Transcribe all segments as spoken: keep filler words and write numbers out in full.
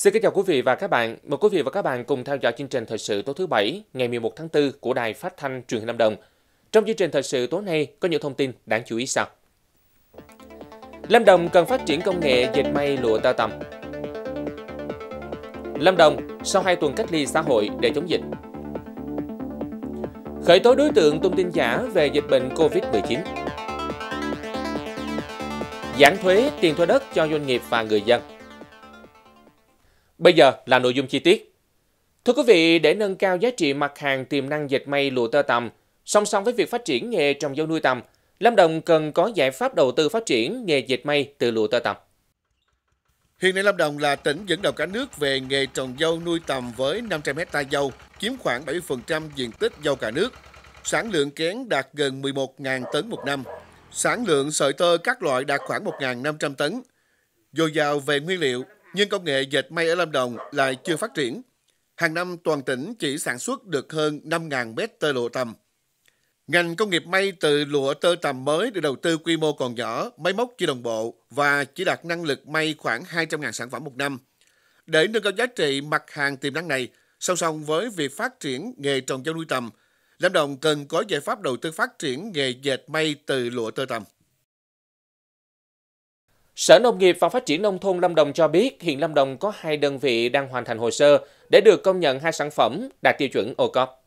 Xin kính chào quý vị và các bạn. Mời quý vị và các bạn cùng theo dõi chương trình thời sự tối thứ Bảy, ngày mười một tháng tư của Đài Phát thanh Truyền hình Lâm Đồng. Trong chương trình thời sự tối nay có những thông tin đáng chú ý sau. Lâm Đồng cần phát triển công nghệ dệt may lụa tơ tằm. Lâm Đồng sau hai tuần cách ly xã hội để chống dịch. Khởi tố đối tượng tung tin giả về dịch bệnh Covid mười chín. Giảm thuế tiền thuê đất cho doanh nghiệp và người dân. Bây giờ là nội dung chi tiết. Thưa quý vị, để nâng cao giá trị mặt hàng tiềm năng dệt may lụa tơ tằm, song song với việc phát triển nghề trồng dâu nuôi tằm, Lâm Đồng cần có giải pháp đầu tư phát triển nghề dệt may từ lụa tơ tằm. Hiện nay Lâm Đồng là tỉnh dẫn đầu cả nước về nghề trồng dâu nuôi tằm với năm trăm héc ta dâu, chiếm khoảng bảy mươi phần trăm diện tích dâu cả nước. Sản lượng kén đạt gần mười một nghìn tấn một năm. Sản lượng sợi tơ các loại đạt khoảng một nghìn năm trăm tấn. Dồi dào về nguyên liệu, nhưng công nghệ dệt may ở Lâm Đồng lại chưa phát triển. Hàng năm toàn tỉnh chỉ sản xuất được hơn năm nghìn mét tơ lụa tằm. Ngành công nghiệp may từ lụa tơ tằm mới được đầu tư quy mô còn nhỏ, máy móc chưa đồng bộ và chỉ đạt năng lực may khoảng hai trăm nghìn sản phẩm một năm. Để nâng cao giá trị mặt hàng tiềm năng này, song song với việc phát triển nghề trồng dâu nuôi tằm, Lâm Đồng cần có giải pháp đầu tư phát triển nghề dệt may từ lụa tơ tằm. Sở Nông nghiệp và Phát triển Nông thôn Lâm Đồng cho biết hiện Lâm Đồng có hai đơn vị đang hoàn thành hồ sơ để được công nhận hai sản phẩm đạt tiêu chuẩn ô cốp.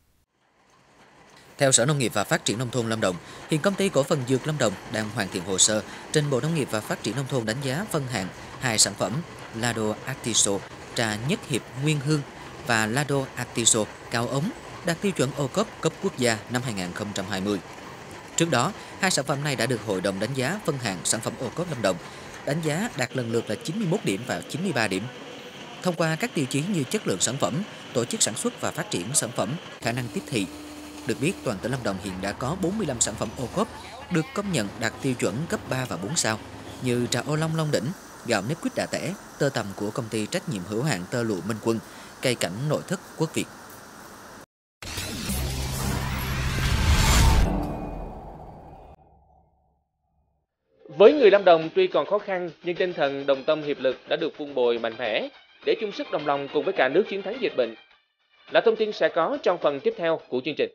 Theo Sở Nông nghiệp và Phát triển Nông thôn Lâm Đồng, hiện công ty cổ phần Dược Lâm Đồng đang hoàn thiện hồ sơ trình Bộ Nông nghiệp và Phát triển Nông thôn đánh giá phân hạng hai sản phẩm Lado Artiso trà nhất hiệp nguyên hương và Lado Artiso cao ống đạt tiêu chuẩn ô cốp cấp quốc gia năm hai nghìn không trăm hai mươi. Trước đó, hai sản phẩm này đã được Hội đồng đánh giá phân hạng sản phẩm ô cốp Lâm Đồng đánh giá đạt lần lượt là chín mươi mốt điểm và chín mươi ba điểm. Thông qua các tiêu chí như chất lượng sản phẩm, tổ chức sản xuất và phát triển sản phẩm, khả năng tiếp thị, được biết toàn tỉnh Lâm Đồng hiện đã có bốn mươi lăm sản phẩm ô cốp được công nhận đạt tiêu chuẩn cấp ba và bốn sao như trà ô long Long Đỉnh, gạo nếp quýt Đà Tẻ, tơ tằm của công ty trách nhiệm hữu hạn tơ lụa Minh Quân, cây cảnh nội thất Quốc Việt. Với người Lâm Đồng tuy còn khó khăn nhưng tinh thần đồng tâm hiệp lực đã được vun bồi mạnh mẽ để chung sức đồng lòng cùng với cả nước chiến thắng dịch bệnh. Là thông tin sẽ có trong phần tiếp theo của chương trình.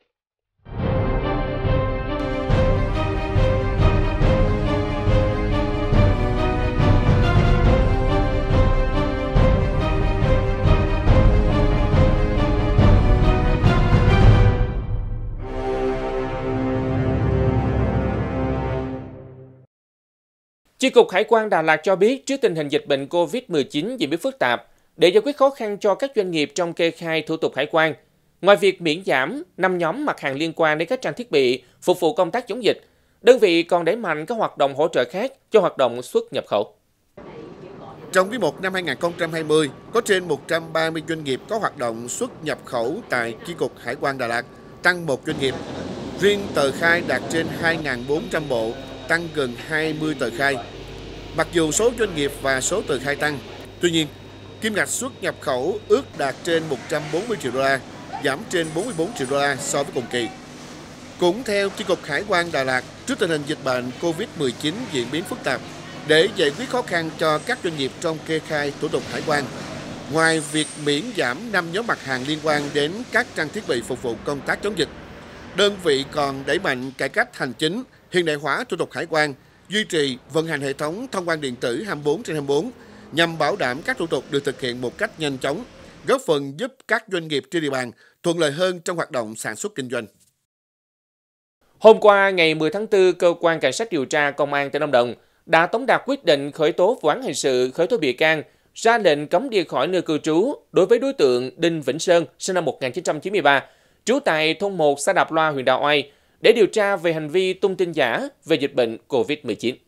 Chi cục Hải quan Đà Lạt cho biết trước tình hình dịch bệnh Covid mười chín diễn biến phức tạp, để giải quyết khó khăn cho các doanh nghiệp trong kê khai thủ tục hải quan, ngoài việc miễn giảm năm nhóm mặt hàng liên quan đến các trang thiết bị phục vụ công tác chống dịch, đơn vị còn đẩy mạnh các hoạt động hỗ trợ khác cho hoạt động xuất nhập khẩu. Trong quý một năm hai nghìn không trăm hai mươi, có trên một trăm ba mươi doanh nghiệp có hoạt động xuất nhập khẩu tại Chi cục Hải quan Đà Lạt, tăng một doanh nghiệp. Riêng tờ khai đạt trên hai nghìn bốn trăm bộ, tăng gần hai mươi tờ khai. Mặc dù số doanh nghiệp và số tờ khai tăng, tuy nhiên, kim ngạch xuất nhập khẩu ước đạt trên một trăm bốn mươi triệu đô la, giảm trên bốn mươi tư triệu đô la so với cùng kỳ. Cũng theo Chi cục Hải quan Đà Lạt, trước tình hình dịch bệnh Covid mười chín diễn biến phức tạp, để giải quyết khó khăn cho các doanh nghiệp trong kê khai thủ tục hải quan, ngoài việc miễn giảm năm nhóm mặt hàng liên quan đến các trang thiết bị phục vụ công tác chống dịch, đơn vị còn đẩy mạnh cải cách hành chính, hiện đại hóa thủ tục hải quan, duy trì vận hành hệ thống thông quan điện tử hai mươi bốn trên hai mươi bốn nhằm bảo đảm các thủ tục được thực hiện một cách nhanh chóng, góp phần giúp các doanh nghiệp trên địa bàn thuận lợi hơn trong hoạt động sản xuất kinh doanh. Hôm qua, ngày mười tháng tư, Cơ quan Cảnh sát điều tra Công an tỉnh Lâm Đồng đã tống đạt quyết định khởi tố vụ án hình sự, khởi tố bị can, ra lệnh cấm đi khỏi nơi cư trú đối với đối tượng Đinh Vĩnh Sơn, sinh năm một nghìn chín trăm chín mươi ba, trú tại thôn một, xã Đạp Loa, huyện Đạ Oai, để điều tra về hành vi tung tin giả về dịch bệnh Covid mười chín.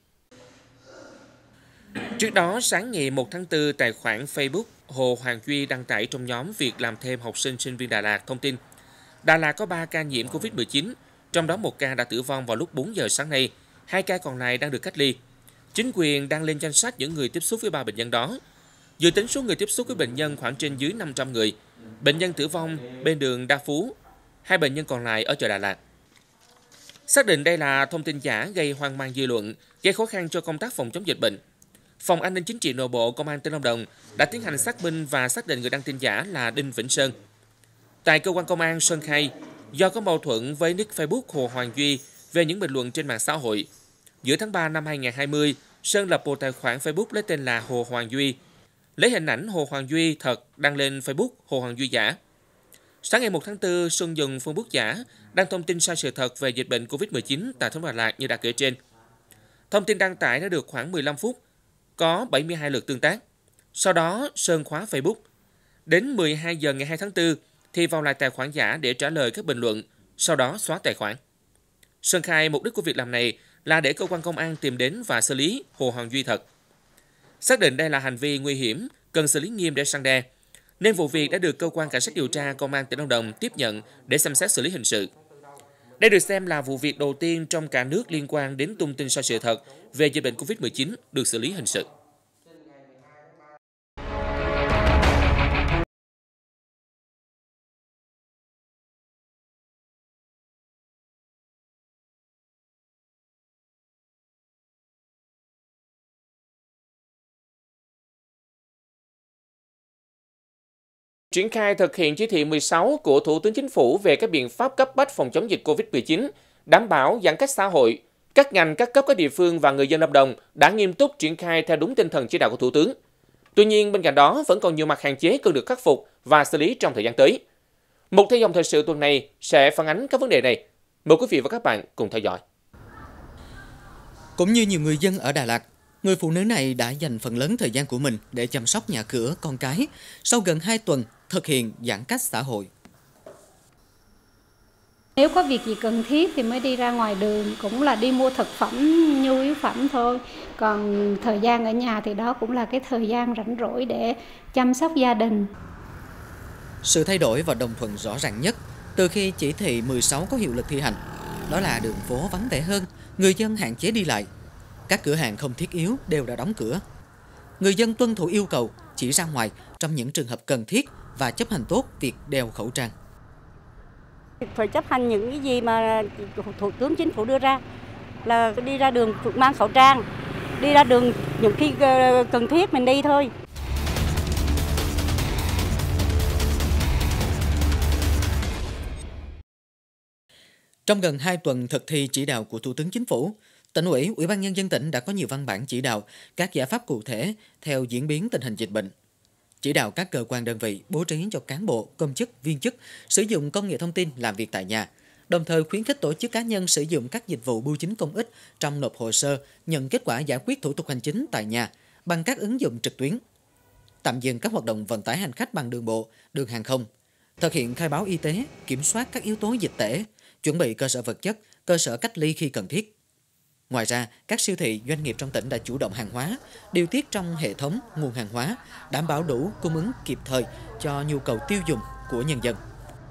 Trước đó, sáng ngày một tháng tư, tài khoản Facebook Hồ Hoàng Duy đăng tải trong nhóm việc làm thêm học sinh sinh viên Đà Lạt thông tin Đà Lạt có ba ca nhiễm Covid mười chín, trong đó một ca đã tử vong vào lúc bốn giờ sáng nay, hai ca còn lại đang được cách ly. Chính quyền đang lên danh sách những người tiếp xúc với ba bệnh nhân đó. Dự tính số người tiếp xúc với bệnh nhân khoảng trên dưới năm trăm người. Bệnh nhân tử vong bên đường Đa Phú, hai bệnh nhân còn lại ở chợ Đà Lạt. Xác định đây là thông tin giả gây hoang mang dư luận, gây khó khăn cho công tác phòng chống dịch bệnh. Phòng An ninh Chính trị Nội bộ Công an tỉnh Lâm Đồng đã tiến hành xác minh và xác định người đăng tin giả là Đinh Vĩnh Sơn. Tại cơ quan công an, Sơn khai do có mâu thuẫn với nick Facebook Hồ Hoàng Duy về những bình luận trên mạng xã hội. Giữa tháng ba năm hai nghìn không trăm hai mươi, Sơn lập một tài khoản Facebook lấy tên là Hồ Hoàng Duy, lấy hình ảnh Hồ Hoàng Duy thật đăng lên Facebook Hồ Hoàng Duy giả. Sáng ngày một tháng tư, Sơn dùng Facebook giả đăng thông tin sai sự thật về dịch bệnh Covid mười chín tại thành phố Đà Lạt như đã kể trên. Thông tin đăng tải đã được khoảng mười lăm phút, có bảy mươi hai lượt tương tác. Sau đó, Sơn khóa Facebook. Đến mười hai giờ ngày hai tháng tư, thì vào lại tài khoản giả để trả lời các bình luận, sau đó xóa tài khoản. Sơn khai mục đích của việc làm này là để cơ quan công an tìm đến và xử lý Hồ Hoàng Duy thật. Xác định đây là hành vi nguy hiểm, cần xử lý nghiêm để răn đe, nên vụ việc đã được cơ quan cảnh sát điều tra Công an tỉnh Lâm Đồng tiếp nhận để xem xét xử lý hình sự. Đây được xem là vụ việc đầu tiên trong cả nước liên quan đến tung tin sai sự thật về dịch bệnh Covid mười chín được xử lý hình sự. Triển khai thực hiện chỉ thị mười sáu của Thủ tướng Chính phủ về các biện pháp cấp bách phòng chống dịch Covid mười chín, đảm bảo giãn cách xã hội, các ngành, các cấp, các địa phương và người dân Lâm Đồng đã nghiêm túc triển khai theo đúng tinh thần chỉ đạo của Thủ tướng. Tuy nhiên, bên cạnh đó vẫn còn nhiều mặt hạn chế cần được khắc phục và xử lý trong thời gian tới. Một theo dòng thời sự tuần này sẽ phản ánh các vấn đề này. Mời quý vị và các bạn cùng theo dõi. Cũng như nhiều người dân ở Đà Lạt, người phụ nữ này đã dành phần lớn thời gian của mình để chăm sóc nhà cửa, con cái sau gần hai tuần thực hiện giãn cách xã hội. Nếu có việc gì cần thiết thì mới đi ra ngoài đường, cũng là đi mua thực phẩm, nhu yếu phẩm thôi. Còn thời gian ở nhà thì đó cũng là cái thời gian rảnh rỗi để chăm sóc gia đình. Sự thay đổi và đồng thuận rõ ràng nhất từ khi chỉ thị mười sáu có hiệu lực thi hành, đó là đường phố vắng vẻ hơn, người dân hạn chế đi lại. Các cửa hàng không thiết yếu đều đã đóng cửa. Người dân tuân thủ yêu cầu chỉ ra ngoài trong những trường hợp cần thiết và chấp hành tốt việc đeo khẩu trang. Phải chấp hành những cái gì mà Thủ tướng Chính phủ đưa ra, là đi ra đường mang khẩu trang, đi ra đường những khi cần thiết mình đi thôi. Trong gần hai tuần thực thi chỉ đạo của Thủ tướng Chính phủ, Tỉnh ủy, Ủy ban Nhân dân tỉnh đã có nhiều văn bản chỉ đạo các giải pháp cụ thể theo diễn biến tình hình dịch bệnh. Chỉ đạo các cơ quan đơn vị bố trí cho cán bộ, công chức, viên chức sử dụng công nghệ thông tin làm việc tại nhà, đồng thời khuyến khích tổ chức cá nhân sử dụng các dịch vụ bưu chính công ích trong nộp hồ sơ, nhận kết quả giải quyết thủ tục hành chính tại nhà bằng các ứng dụng trực tuyến. Tạm dừng các hoạt động vận tải hành khách bằng đường bộ, đường hàng không, thực hiện khai báo y tế, kiểm soát các yếu tố dịch tễ, chuẩn bị cơ sở vật chất, cơ sở cách ly khi cần thiết. Ngoài ra, các siêu thị, doanh nghiệp trong tỉnh đã chủ động hàng hóa, điều tiết trong hệ thống nguồn hàng hóa, đảm bảo đủ cung ứng kịp thời cho nhu cầu tiêu dùng của nhân dân.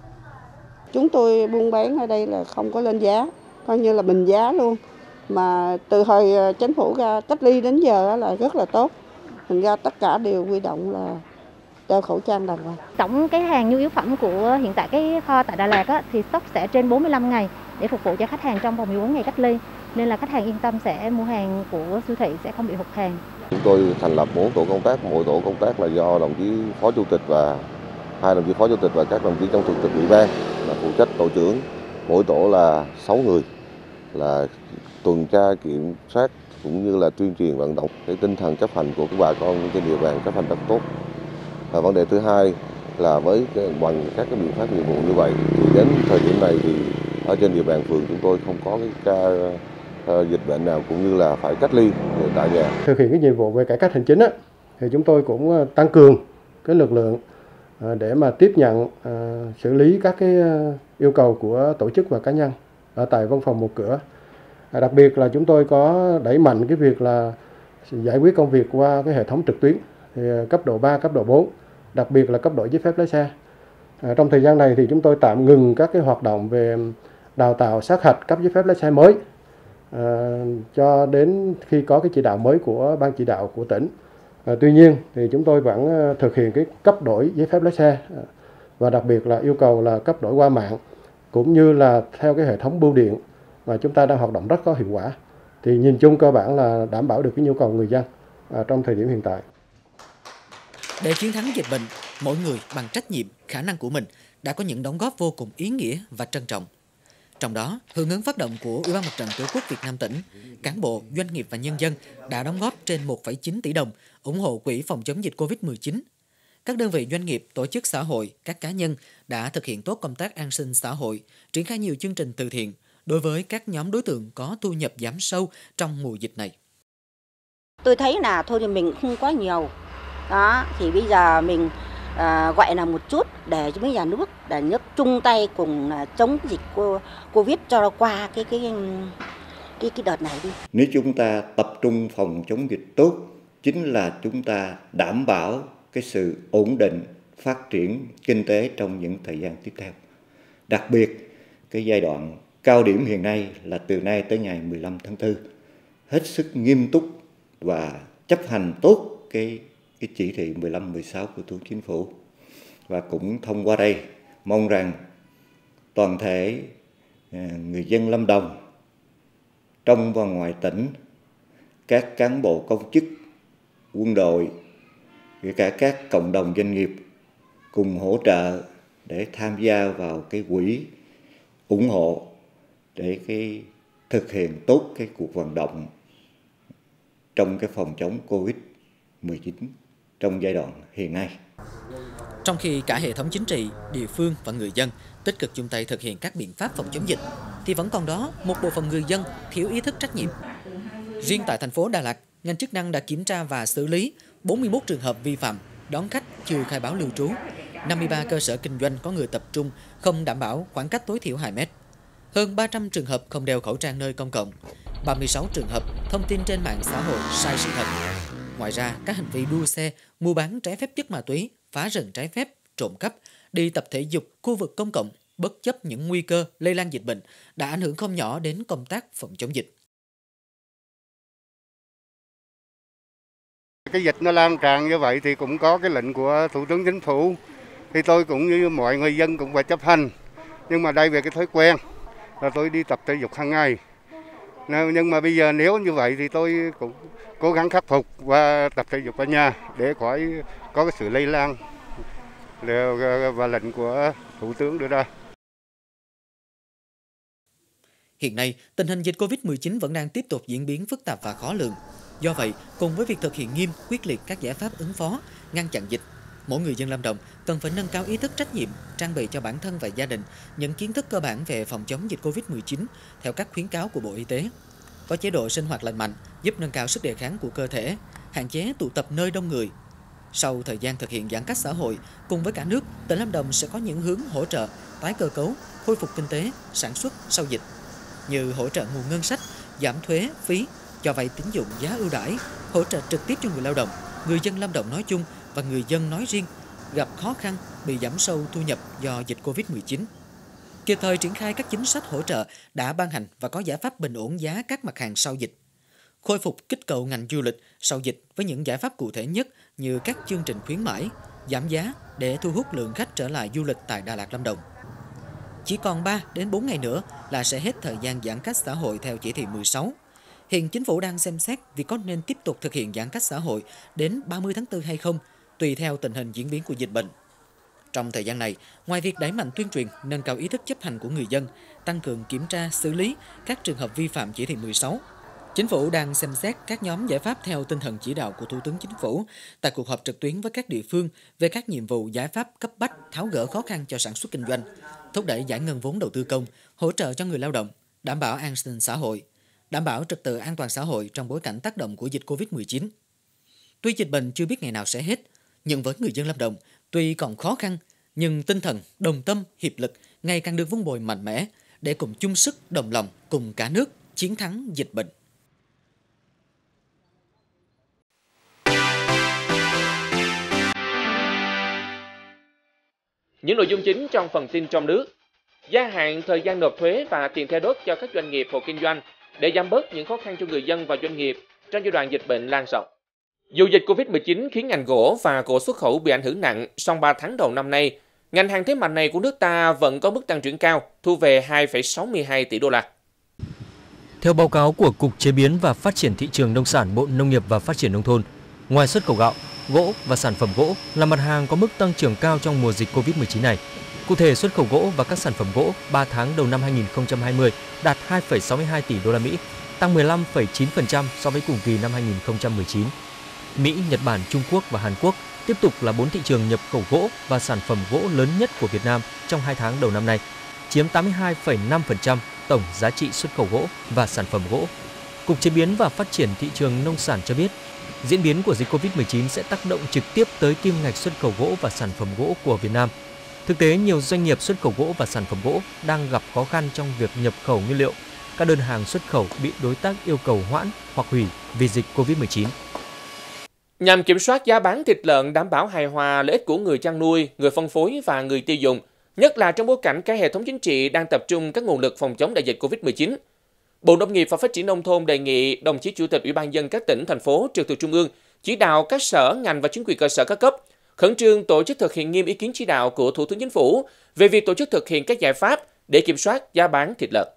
Chúng tôi buôn bán ở đây là không có lên giá, coi như là bình giá luôn. Mà từ hồi chính phủ ra cách ly đến giờ là rất là tốt. Thành ra tất cả đều huy động là đeo khẩu trang đàng hoàng. Tổng cái hàng nhu yếu phẩm của hiện tại cái kho tại Đà Lạt á, thì stock sẽ trên bốn mươi lăm ngày để phục vụ cho khách hàng trong vòng mười bốn ngày cách ly. Nên là khách hàng yên tâm sẽ mua hàng của siêu thị sẽ không bị hụt hàng. Chúng tôi thành lập bốn tổ công tác, mỗi tổ công tác là do đồng chí phó chủ tịch và hai đồng chí phó chủ tịch và các đồng chí trong thường trực ủy ban là phụ trách tổ trưởng. Mỗi tổ là sáu người, là tuần tra kiểm soát cũng như là tuyên truyền vận động cái tinh thần chấp hành của các bà con trên địa bàn chấp hành rất tốt. Và vấn đề thứ hai là với cái, bằng các cái biện pháp nghiệp vụ như vậy thì đến thời điểm này thì ở trên địa bàn phường chúng tôi không có cái ca uh, dịch bệnh nào cũng như là phải cách ly tại nhà. Thực hiện cái nhiệm vụ về cải cách hành chính á, thì chúng tôi cũng tăng cường cái lực lượng uh, để mà tiếp nhận uh, xử lý các cái uh, yêu cầu của tổ chức và cá nhân ở tại văn phòng một cửa. Uh, đặc biệt là chúng tôi có đẩy mạnh cái việc là giải quyết công việc qua cái hệ thống trực tuyến thì uh, cấp độ ba, cấp độ bốn, đặc biệt là cấp độ giấy phép lái xe. À, trong thời gian này thì chúng tôi tạm ngừng các cái hoạt động về đào tạo sát hạch cấp giấy phép lái xe mới à, cho đến khi có cái chỉ đạo mới của ban chỉ đạo của tỉnh. À, tuy nhiên thì chúng tôi vẫn thực hiện cái cấp đổi giấy phép lái xe à, và đặc biệt là yêu cầu là cấp đổi qua mạng cũng như là theo cái hệ thống bưu điện mà chúng ta đang hoạt động rất có hiệu quả. Thì nhìn chung cơ bản là đảm bảo được cái nhu cầu người dân trong thời điểm hiện tại. Để chiến thắng dịch bệnh, mỗi người bằng trách nhiệm, khả năng của mình đã có những đóng góp vô cùng ý nghĩa và trân trọng. Trong đó, hưởng ứng phát động của Ủy ban Mặt trận Tổ quốc Việt Nam tỉnh, cán bộ, doanh nghiệp và nhân dân đã đóng góp trên một phẩy chín tỷ đồng ủng hộ quỹ phòng chống dịch Covid mười chín. Các đơn vị doanh nghiệp, tổ chức xã hội, các cá nhân đã thực hiện tốt công tác an sinh xã hội, triển khai nhiều chương trình từ thiện đối với các nhóm đối tượng có thu nhập giảm sâu trong mùa dịch này. Tôi thấy là thôi thì mình không có nhiều. Đó, thì bây giờ mình à, gọi là một chút để cho mấy nhà nước để nước chung tay cùng à, chống dịch Covid cho nó qua cái cái cái cái đợt này đi. Nếu chúng ta tập trung phòng chống dịch tốt, chính là chúng ta đảm bảo cái sự ổn định, phát triển kinh tế trong những thời gian tiếp theo. Đặc biệt, cái giai đoạn cao điểm hiện nay là từ nay tới ngày mười lăm tháng tư, hết sức nghiêm túc và chấp hành tốt cái, cái chỉ thị mười lăm mười sáu của Thủ tướng Chính phủ. Và cũng thông qua đây, mong rằng toàn thể người dân Lâm Đồng, trong và ngoài tỉnh, các cán bộ công chức, quân đội, kể cả các cộng đồng doanh nghiệp cùng hỗ trợ để tham gia vào cái quỹ ủng hộ để cái thực hiện tốt cái cuộc vận động trong cái phòng chống Covid mười chín trong giai đoạn hiện nay. Trong khi cả hệ thống chính trị, địa phương và người dân tích cực chung tay thực hiện các biện pháp phòng chống dịch, thì vẫn còn đó một bộ phận người dân thiếu ý thức trách nhiệm. Riêng tại thành phố Đà Lạt, ngành chức năng đã kiểm tra và xử lý bốn mươi mốt trường hợp vi phạm đón khách chưa khai báo lưu trú, năm mươi ba cơ sở kinh doanh có người tập trung không đảm bảo khoảng cách tối thiểu hai mét, hơn ba trăm trường hợp không đeo khẩu trang nơi công cộng, ba mươi sáu trường hợp thông tin trên mạng xã hội sai sự thật. Ngoài ra, các hành vi đua xe, mua bán trái phép chất ma túy, phá rừng trái phép, trộm cắp, đi tập thể dục, khu vực công cộng, bất chấp những nguy cơ lây lan dịch bệnh đã ảnh hưởng không nhỏ đến công tác phòng chống dịch. Cái dịch nó lan tràn như vậy thì cũng có cái lệnh của Thủ tướng Chính phủ, thì tôi cũng như mọi người dân cũng phải chấp hành. Nhưng mà đây về cái thói quen là tôi đi tập thể dục hàng ngày. Nhưng mà bây giờ nếu như vậy thì tôi cũng cố gắng khắc phục và tập thể dục ở nhà để khỏi có cái sự lây lan và lệnh của Thủ tướng đưa ra. Hiện nay, tình hình dịch Covid mười chín vẫn đang tiếp tục diễn biến phức tạp và khó lường. Do vậy, cùng với việc thực hiện nghiêm, quyết liệt các giải pháp ứng phó, ngăn chặn dịch, mỗi người dân Lâm Đồng cần phải nâng cao ý thức trách nhiệm, trang bị cho bản thân và gia đình những kiến thức cơ bản về phòng chống dịch Covid mười chín theo các khuyến cáo của Bộ Y tế. Có chế độ sinh hoạt lành mạnh, giúp nâng cao sức đề kháng của cơ thể, hạn chế tụ tập nơi đông người. Sau thời gian thực hiện giãn cách xã hội, cùng với cả nước, tỉnh Lâm Đồng sẽ có những hướng hỗ trợ, tái cơ cấu, khôi phục kinh tế, sản xuất sau dịch, như hỗ trợ nguồn ngân sách, giảm thuế, phí, cho vay tín dụng giá ưu đãi, hỗ trợ trực tiếp cho người lao động, người dân Lâm Đồng nói chung và người dân nói riêng gặp khó khăn bị giảm sâu thu nhập do dịch Covid mười chín. Kịp thời triển khai các chính sách hỗ trợ đã ban hành và có giải pháp bình ổn giá các mặt hàng sau dịch. Khôi phục kích cầu ngành du lịch sau dịch với những giải pháp cụ thể nhất như các chương trình khuyến mãi, giảm giá để thu hút lượng khách trở lại du lịch tại Đà Lạt, Lâm Đồng. Chỉ còn ba đến bốn ngày nữa là sẽ hết thời gian giãn cách xã hội theo chỉ thị mười sáu. Hiện chính phủ đang xem xét vì có nên tiếp tục thực hiện giãn cách xã hội đến ba mươi tháng tư hay không, tùy theo tình hình diễn biến của dịch bệnh. Trong thời gian này, ngoài việc đẩy mạnh tuyên truyền, nâng cao ý thức chấp hành của người dân, tăng cường kiểm tra, xử lý các trường hợp vi phạm chỉ thị mười sáu, Chính phủ đang xem xét các nhóm giải pháp theo tinh thần chỉ đạo của Thủ tướng Chính phủ tại cuộc họp trực tuyến với các địa phương về các nhiệm vụ giải pháp cấp bách tháo gỡ khó khăn cho sản xuất kinh doanh, thúc đẩy giải ngân vốn đầu tư công, hỗ trợ cho người lao động, đảm bảo an sinh xã hội, đảm bảo trật tự an toàn xã hội trong bối cảnh tác động của dịch Covid mười chín. Tuy dịch bệnh chưa biết ngày nào sẽ hết, nhưng với người dân Lâm Đồng, tuy còn khó khăn, nhưng tinh thần, đồng tâm, hiệp lực ngày càng được vun bồi mạnh mẽ để cùng chung sức, đồng lòng cùng cả nước chiến thắng dịch bệnh. Những nội dung chính trong phần tin trong nước: gia hạn thời gian nộp thuế và tiền thuê đất cho các doanh nghiệp hộ kinh doanh để giảm bớt những khó khăn cho người dân và doanh nghiệp trong giai đoạn dịch bệnh lan rộng. Dù dịch Covid mười chín khiến ngành gỗ và gỗ xuất khẩu bị ảnh hưởng nặng, song ba tháng đầu năm nay, ngành hàng thế mạnh này của nước ta vẫn có mức tăng trưởng cao, thu về hai phẩy sáu mươi hai tỷ đô la. Theo báo cáo của Cục Chế biến và Phát triển Thị trường Nông sản Bộ Nông nghiệp và Phát triển Nông thôn, Ngoài xuất khẩu gạo, gỗ và sản phẩm gỗ là mặt hàng có mức tăng trưởng cao trong mùa dịch Covid mười chín này. Cụ thể, xuất khẩu gỗ và các sản phẩm gỗ ba tháng đầu năm hai nghìn không trăm hai mươi đạt hai phẩy sáu mươi hai tỷ đô la Mỹ, tăng mười lăm phẩy chín phần trăm so với cùng kỳ năm hai nghìn không trăm mười chín. Mỹ, Nhật Bản, Trung Quốc và Hàn Quốc tiếp tục là bốn thị trường nhập khẩu gỗ và sản phẩm gỗ lớn nhất của Việt Nam trong hai tháng đầu năm nay, chiếm tám mươi hai phẩy năm phần trăm tổng giá trị xuất khẩu gỗ và sản phẩm gỗ. Cục Chế biến và Phát triển thị trường nông sản cho biết, diễn biến của dịch Covid mười chín sẽ tác động trực tiếp tới kim ngạch xuất khẩu gỗ và sản phẩm gỗ của Việt Nam. Thực tế, nhiều doanh nghiệp xuất khẩu gỗ và sản phẩm gỗ đang gặp khó khăn trong việc nhập khẩu nguyên liệu. Các đơn hàng xuất khẩu bị đối tác yêu cầu hoãn hoặc hủy vì dịch Covid mười chín. Nhằm kiểm soát giá bán thịt lợn đảm bảo hài hòa lợi ích của người chăn nuôi, người phân phối và người tiêu dùng, nhất là trong bối cảnh cả hệ thống chính trị đang tập trung các nguồn lực phòng chống đại dịch Covid mười chín. Bộ Nông nghiệp và Phát triển Nông thôn đề nghị đồng chí Chủ tịch Ủy ban nhân dân các tỉnh, thành phố trực thuộc Trung ương chỉ đạo các sở, ngành và chính quyền cơ sở các cấp khẩn trương tổ chức thực hiện nghiêm ý kiến chỉ đạo của Thủ tướng Chính phủ về việc tổ chức thực hiện các giải pháp để kiểm soát giá bán thịt lợn.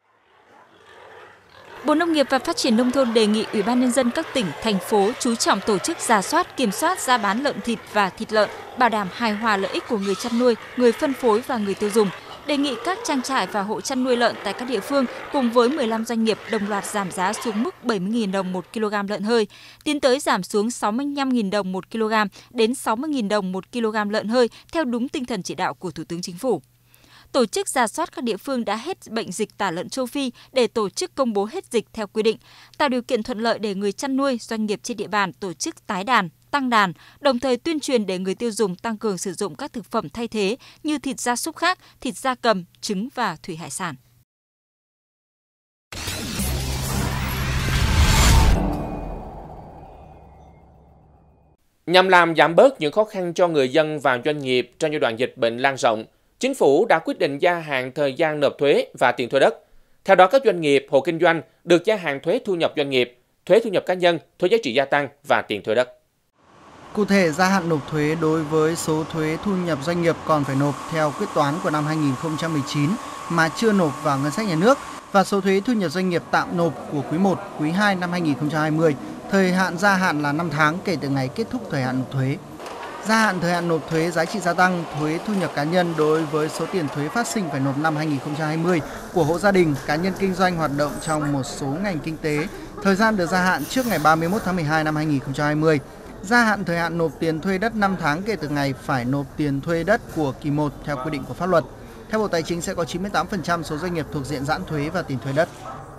Bộ Nông nghiệp và Phát triển Nông thôn đề nghị Ủy ban nhân dân các tỉnh, thành phố chú trọng tổ chức rà soát, kiểm soát giá bán lợn thịt và thịt lợn, bảo đảm hài hòa lợi ích của người chăn nuôi, người phân phối và người tiêu dùng. Đề nghị các trang trại và hộ chăn nuôi lợn tại các địa phương cùng với mười lăm doanh nghiệp đồng loạt giảm giá xuống mức bảy mươi nghìn đồng một kg lợn hơi, tiến tới giảm xuống sáu mươi lăm nghìn đồng một kg đến sáu mươi nghìn đồng một kg lợn hơi theo đúng tinh thần chỉ đạo của Thủ tướng Chính phủ. Tổ chức rà soát các địa phương đã hết bệnh dịch tả lợn châu Phi để tổ chức công bố hết dịch theo quy định, tạo điều kiện thuận lợi để người chăn nuôi, doanh nghiệp trên địa bàn tổ chức tái đàn, tăng đàn, đồng thời tuyên truyền để người tiêu dùng tăng cường sử dụng các thực phẩm thay thế như thịt gia súc khác, thịt gia cầm, trứng và thủy hải sản. Nhằm làm giảm bớt những khó khăn cho người dân và doanh nghiệp trong giai đoạn dịch bệnh lan rộng, Chính phủ đã quyết định gia hạn thời gian nộp thuế và tiền thuê đất. Theo đó, các doanh nghiệp, hộ kinh doanh được gia hạn thuế thu nhập doanh nghiệp, thuế thu nhập cá nhân, thuế giá trị gia tăng và tiền thuê đất. Cụ thể, gia hạn nộp thuế đối với số thuế thu nhập doanh nghiệp còn phải nộp theo quyết toán của năm hai nghìn không trăm mười chín mà chưa nộp vào ngân sách nhà nước và số thuế thu nhập doanh nghiệp tạm nộp của quý một, quý hai năm hai nghìn không trăm hai mươi. Thời hạn gia hạn là năm tháng kể từ ngày kết thúc thời hạn nộp thuế. Gia hạn thời hạn nộp thuế giá trị gia tăng, thuế thu nhập cá nhân đối với số tiền thuế phát sinh phải nộp năm hai nghìn không trăm hai mươi của hộ gia đình, cá nhân kinh doanh hoạt động trong một số ngành kinh tế. Thời gian được gia hạn trước ngày ba mươi mốt tháng mười hai năm hai nghìn không trăm hai mươi. Gia hạn thời hạn nộp tiền thuê đất năm tháng kể từ ngày phải nộp tiền thuê đất của kỳ một theo quy định của pháp luật. Theo Bộ Tài chính sẽ có chín mươi tám phần trăm số doanh nghiệp thuộc diện giãn thuế và tiền thuê đất.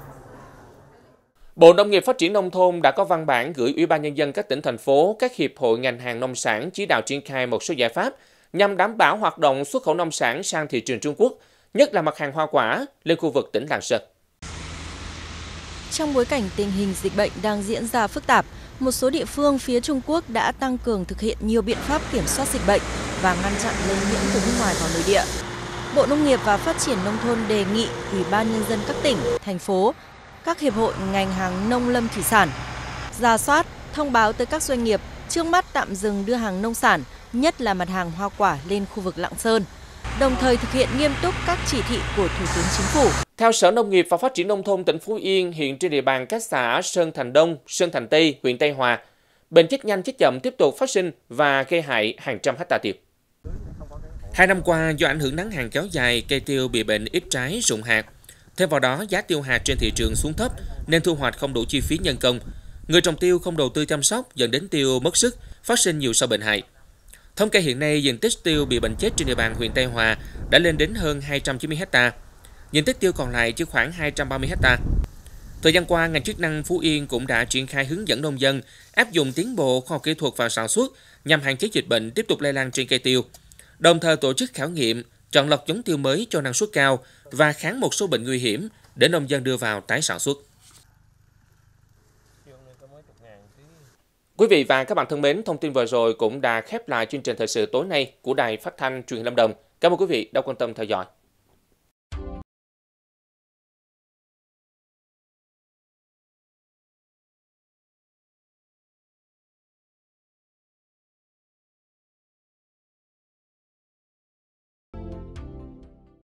Bộ Nông nghiệp Phát triển Nông thôn đã có văn bản gửi Ủy ban nhân dân các tỉnh, thành phố, các hiệp hội ngành hàng nông sản chỉ đạo triển khai một số giải pháp nhằm đảm bảo hoạt động xuất khẩu nông sản sang thị trường Trung Quốc, nhất là mặt hàng hoa quả lên khu vực tỉnh Lạng Sơn. Trong bối cảnh tình hình dịch bệnh đang diễn ra phức tạp, một số địa phương phía Trung Quốc đã tăng cường thực hiện nhiều biện pháp kiểm soát dịch bệnh và ngăn chặn lây nhiễm từ nước ngoài vào nội địa. Bộ Nông nghiệp và Phát triển Nông thôn đề nghị Ủy ban nhân dân các tỉnh, thành phố, các hiệp hội ngành hàng nông lâm thủy sản rà soát, thông báo tới các doanh nghiệp trước mắt tạm dừng đưa hàng nông sản, nhất là mặt hàng hoa quả lên khu vực Lạng Sơn, đồng thời thực hiện nghiêm túc các chỉ thị của Thủ tướng Chính phủ. Theo Sở Nông nghiệp và Phát triển Nông thôn tỉnh Phú Yên, hiện trên địa bàn các xã Sơn Thành Đông, Sơn Thành Tây, huyện Tây Hòa, bệnh chết nhanh chết chậm tiếp tục phát sinh và gây hại hàng trăm hectare tiêu. Hai năm qua, do ảnh hưởng nắng hạn kéo dài, cây tiêu bị bệnh ít trái, rụng hạt. Thêm vào đó, giá tiêu hạt trên thị trường xuống thấp nên thu hoạch không đủ chi phí nhân công. Người trồng tiêu không đầu tư chăm sóc dẫn đến tiêu mất sức, phát sinh nhiều sâu bệnh hại. Thống kê hiện nay, diện tích tiêu bị bệnh chết trên địa bàn huyện Tây Hòa đã lên đến hơn hai trăm chín mươi ha. Diện tích tiêu còn lại chỉ khoảng hai trăm ba mươi ha. Thời gian qua, ngành chức năng Phú Yên cũng đã triển khai hướng dẫn nông dân áp dụng tiến bộ khoa học kỹ thuật vào sản xuất nhằm hạn chế dịch bệnh tiếp tục lây lan trên cây tiêu. Đồng thời tổ chức khảo nghiệm, chọn lọc giống tiêu mới cho năng suất cao và kháng một số bệnh nguy hiểm để nông dân đưa vào tái sản xuất. Quý vị và các bạn thân mến, thông tin vừa rồi cũng đã khép lại chương trình thời sự tối nay của Đài Phát thanh Truyền hình Lâm Đồng. Cảm ơn quý vị đã quan tâm theo dõi.